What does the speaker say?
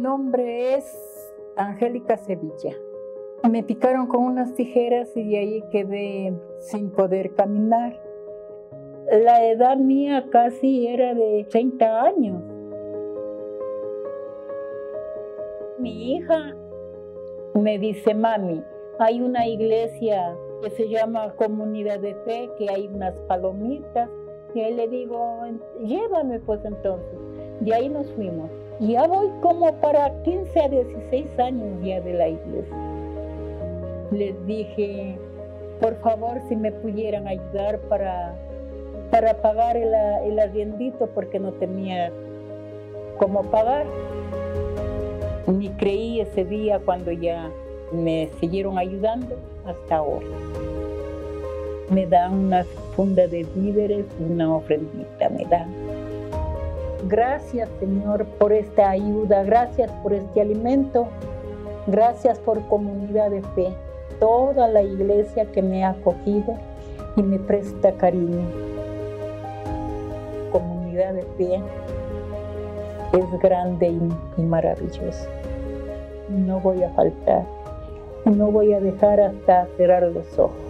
nombre es Angélica Sevilla. Me picaron con unas tijeras y de ahí quedé sin poder caminar. La edad mía casi era de 30 años. Mi hija me dice, mami, hay una iglesia que se llama Comunidad de Fe, que hay unas palomitas. Y ahí le digo, llévame pues entonces. De ahí nos fuimos. Ya voy como para 15 a 16 años ya de la iglesia. Les dije, por favor, si me pudieran ayudar para pagar el arriendito, porque no tenía cómo pagar. Ni creí ese día cuando ya me siguieron ayudando hasta ahora. Me dan una funda de víveres, una ofrendita me dan. Gracias, Señor, por esta ayuda, gracias por este alimento, gracias por Comunidad de Fe, toda la iglesia que me ha acogido y me presta cariño. Comunidad de Fe es grande y maravillosa. No voy a faltar, no voy a dejar hasta cerrar los ojos.